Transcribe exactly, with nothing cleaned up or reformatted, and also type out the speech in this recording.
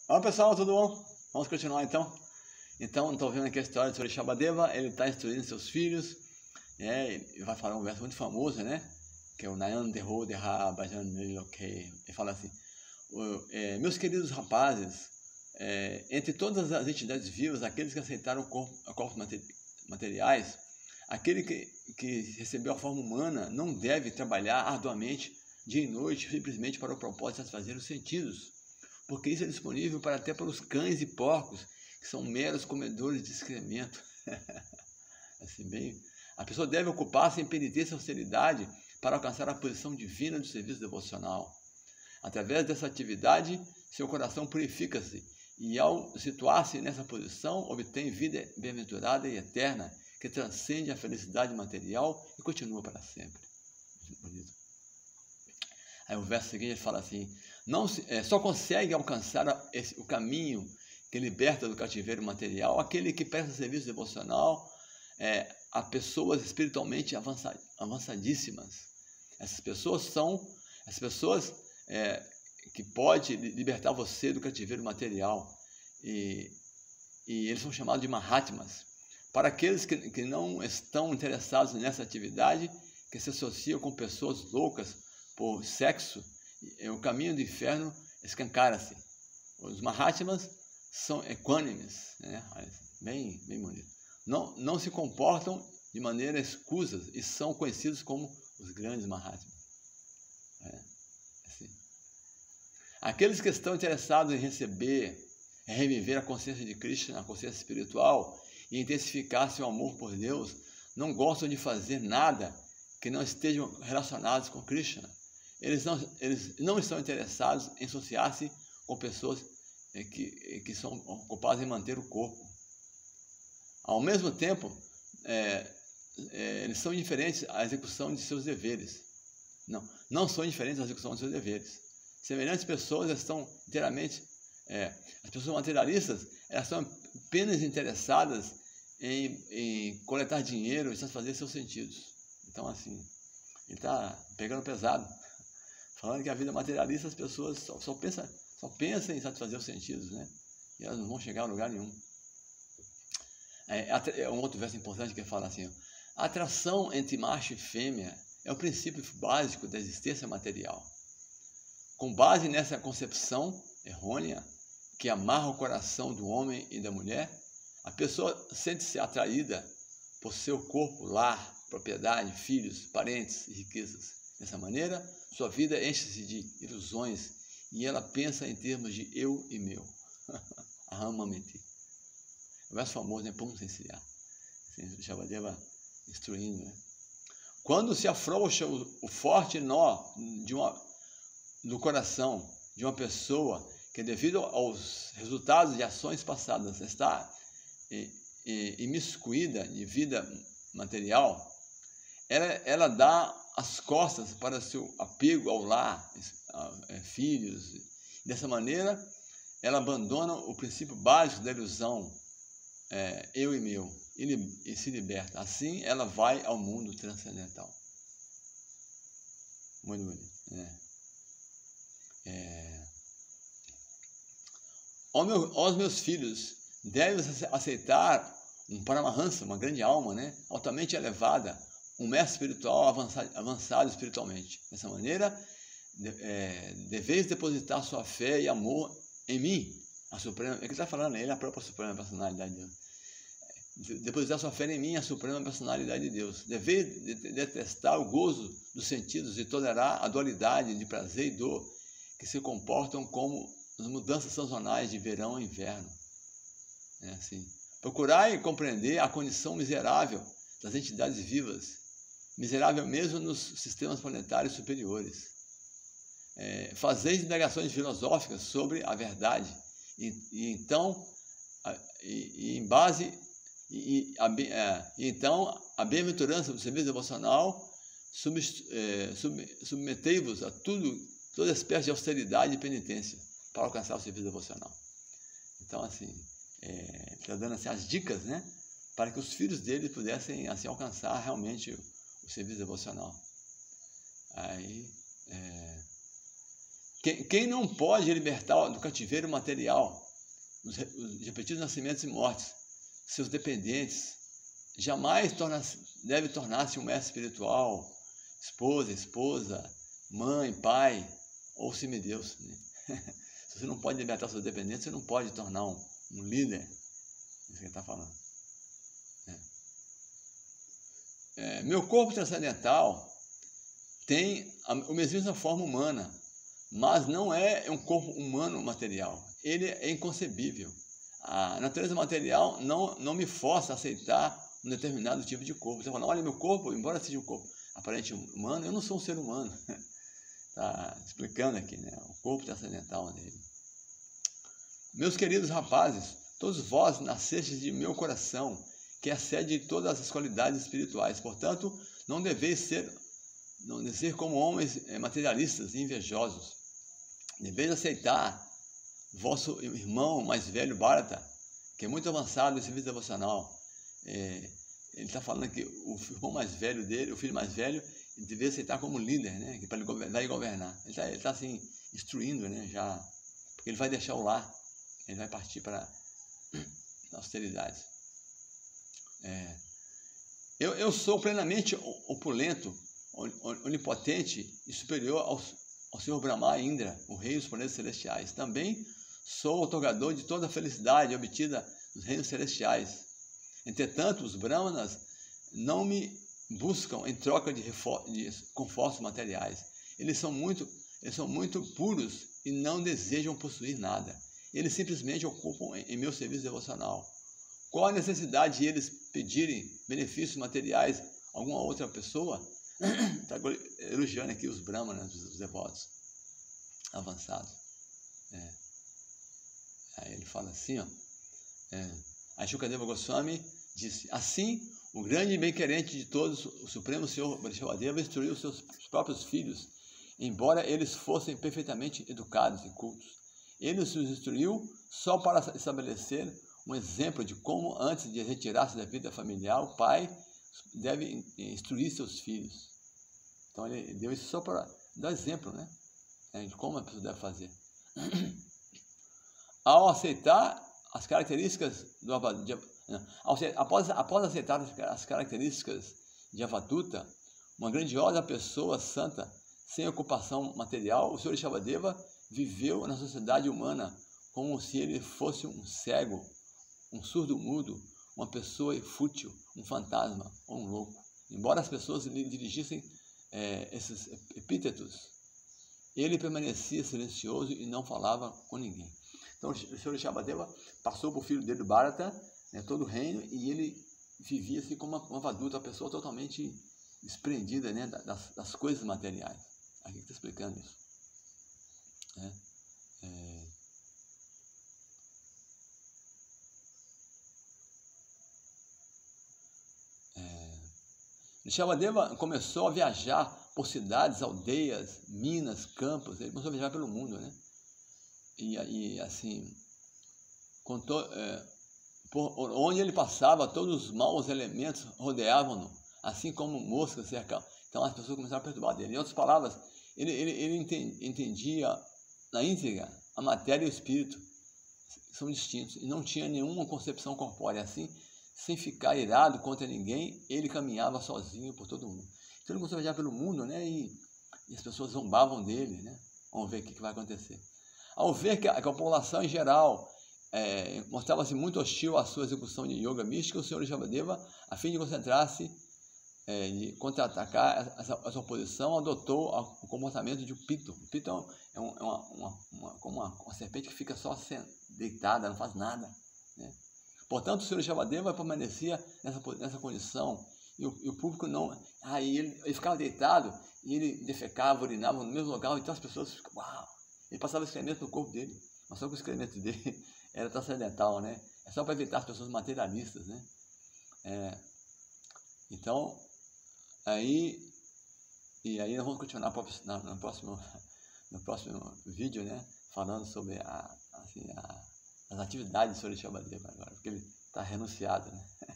Olá pessoal, tudo bom? Vamos continuar então? Então, estou vendo aqui a história sobre Shabadeva. Ele está instruindo seus filhos, né? E vai falar um verso muito famoso, né? Que é o Nayan Deho Deha Bhajan Niloke. Ele fala assim: é, meus queridos rapazes, é, entre todas as entidades vivas, aqueles que aceitaram corpo, corpos materiais, aquele que, que recebeu a forma humana não deve trabalhar arduamente dia e noite simplesmente para o propósito de satisfazer os sentidos, porque isso é disponível para até para os cães e porcos, que são meros comedores de excremento. Assim, bem, a pessoa deve ocupar-se em penitência e austeridade para alcançar a posição divina do serviço devocional. Através dessa atividade, seu coração purifica-se e, ao situar-se nessa posição, obtém vida bem-aventurada e eterna, que transcende a felicidade material e continua para sempre. Bonito. Aí o verso seguinte fala assim: não se, é, só consegue alcançar a, esse, o caminho que liberta do cativeiro material aquele que presta serviço devocional é, a pessoas espiritualmente avançad, avançadíssimas. Essas pessoas são as pessoas é, que podem libertar você do cativeiro material, e, e eles são chamados de Mahatmas. Para aqueles que, que não estão interessados nessa atividade, que se associam com pessoas loucas por sexo, o caminho do inferno escancara-se. Os Mahatmas são equânimes, né? bem, bem bonito. Não, não se comportam de maneira escusa e são conhecidos como os grandes Mahatmas. É, assim. Aqueles que estão interessados em receber, em reviver a consciência de Krishna, a consciência espiritual, e intensificar seu amor por Deus, não gostam de fazer nada que não estejam relacionados com Krishna. Eles não, eles não estão interessados em associar-se com pessoas que, que são ocupadas em manter o corpo. Ao mesmo tempo, é, é, eles são indiferentes à execução de seus deveres. Não, não são indiferentes à execução de seus deveres. Semelhantes pessoas estão inteiramente... É, as pessoas materialistas, elas são apenas interessadas em, em coletar dinheiro e satisfazer seus sentidos. Então, assim, ele está pegando pesado, falando que a vida materialista, as pessoas só, só, pensam, só pensam em satisfazer os sentidos, né? E elas não vão chegar a lugar nenhum. É, é um outro verso importante que fala assim: a atração entre macho e fêmea é o princípio básico da existência material. Com base nessa concepção errônea, que amarra o coração do homem e da mulher, a pessoa sente-se atraída por seu corpo, lar, propriedade, filhos, parentes e riquezas. Dessa maneira, sua vida enche-se de ilusões e ela pensa em termos de eu e meu. Ahamamiti. O verso famoso, né? Pum Sensiá. Shabadeva instruindo, né? Quando se afrouxa o, o forte nó de uma, do coração de uma pessoa que, devido aos resultados de ações passadas, está imiscuída de vida material, ela, ela dá as costas para seu apego ao lar, a filhos. Dessa maneira, ela abandona o princípio básico da ilusão, é, eu e meu, e, e se liberta. Assim, ela vai ao mundo transcendental. Muito bonito, né? É... Aos meus filhos, devem aceitar um Paramahansa, uma grande alma, né? Altamente elevada, um mestre espiritual avançado, avançado espiritualmente. Dessa maneira, de, é, deveis depositar sua fé e amor em mim, a Suprema. É que ele está falando, ele é a própria Suprema Personalidade de Deus. Depositar sua fé em mim, a Suprema Personalidade de Deus. Deveis detestar o gozo dos sentidos e tolerar a dualidade de prazer e dor, que se comportam como as mudanças sazonais de verão e inverno. É assim. Procurai compreender a condição miserável das entidades vivas, miserável mesmo nos sistemas planetários superiores. É, fazeis indagações filosóficas sobre a verdade, e, e então, e, e em base, e, e, a, é, e então a bem-aventurança do serviço devocional, sub, é, sub, submetei-vos a tudo, toda espécie de austeridade e penitência, para alcançar o serviço devocional. Então, assim, é, está dando assim, as dicas, né, para que os filhos dele pudessem assim, alcançar realmente o, o serviço devocional. Aí, é, Quem, quem não pode libertar do cativeiro material, os, os repetidos nascimentos e mortes, seus dependentes, jamais torna, deve tornar-se um mestre espiritual, esposa, esposa, mãe, pai, ou semideus. Né? Se você não pode libertar seus dependentes, você não pode tornar um, um líder. É isso que ele está falando. É. É, meu corpo transcendental tem a, a mesma forma humana, mas não é um corpo humano material. Ele é inconcebível. A natureza material não, não me força a aceitar um determinado tipo de corpo. Você fala, olha, meu corpo, embora seja um corpo aparente humano, eu não sou um ser humano. Está explicando aqui, né? O corpo transcendental dele. Meus queridos rapazes, todos vós nascestes de meu coração, que é a sede de todas as qualidades espirituais. Portanto, não deveis ser, não deveis ser como homens materialistas e invejosos. Deveis aceitar vosso irmão mais velho, Bharata, que é muito avançado em serviço devocional. É, ele está falando que o irmão mais velho dele, o filho mais velho, ele deveria aceitar como líder, né? Que para ele governar e governar. Ele está ele tá, assim, instruindo, né? Já, porque ele vai deixar o lar, ele vai partir para a austeridade. É, eu, eu sou plenamente opulento, onipotente e superior ao, ao Senhor Brahma e Indra, o rei dos planetas celestiais. Também sou otorgador de toda a felicidade obtida nos reinos celestiais. Entretanto, os brahmanas não me buscam em troca de, de confortos materiais. Eles são, muito, eles são muito puros e não desejam possuir nada. Eles simplesmente ocupam em, em meu serviço devocional. Qual a necessidade de eles pedirem benefícios materiais a alguma outra pessoa? Está elogiando aqui os brahmanas, os devotos avançados. É. Aí ele fala assim, ó. É, a Shukadeva Goswami disse, assim, o grande e bem-querente de todos, o Supremo Senhor Vrishabhadeva, instruiu os seus próprios filhos, embora eles fossem perfeitamente educados e cultos. Ele os instruiu só para estabelecer um exemplo de como, antes de retirar-se da vida familiar, o pai deve instruir seus filhos. Então, ele deu isso só para dar exemplo, né? De como a pessoa deve fazer. Ao aceitar as características do após, após aceitar as características de Avaduta, uma grandiosa pessoa santa, sem ocupação material, o Senhor Vrishabhadeva viveu na sociedade humana como se ele fosse um cego, um surdo-mudo, uma pessoa fútil, um fantasma ou um louco. Embora as pessoas lhe dirigissem é, esses epítetos, ele permanecia silencioso e não falava com ninguém. Então, o Senhor Vrishabhadeva passou para o filho dele, do Bharata, né, todo o reino, e ele vivia assim como uma, uma vaduta, uma pessoa totalmente desprendida, né, das, das coisas materiais. Aqui está explicando isso. É, é, é, Vrishabhadeva começou a viajar por cidades, aldeias, minas, campos. Ele começou a viajar pelo mundo, né? E, e assim, contou, é, por onde ele passava, todos os maus elementos rodeavam-no, assim como moscas cercavam. Então as pessoas começaram a perturbar dele. Em outras palavras, ele, ele, ele entendia na íntegra a matéria e o espírito são distintos e não tinha nenhuma concepção corpórea. Assim, sem ficar irado contra ninguém, ele caminhava sozinho por todo mundo. Então ele começou a viajar pelo mundo, né? E, e as pessoas zombavam dele, né? Vamos ver o que, que vai acontecer. Ao ver que a, que a população em geral é, mostrava-se muito hostil à sua execução de yoga mística, o Senhor Vrishabhadeva, a fim de concentrar-se, é, de contra-atacar essa, essa oposição, adotou o comportamento de um pito. O pito é, um, é uma, uma, uma, como uma, uma serpente que fica só deitada, não faz nada, né? Portanto, o Senhor Vrishabhadeva permanecia nessa, nessa condição, e o, e o público não... Aí ele, ele ficava deitado, e ele defecava, urinava no mesmo lugar, então as pessoas ficavam... Uau! Ele passava excremento no corpo dele, mas só que o excremento dele era transcendental, né? É só para evitar as pessoas materialistas, né? É, então, aí... E aí nós vamos continuar no, no, próximo, no próximo vídeo, né? Falando sobre a, assim, a, as atividades do Senhor Vrishabhadeva agora, porque ele está renunciado, né?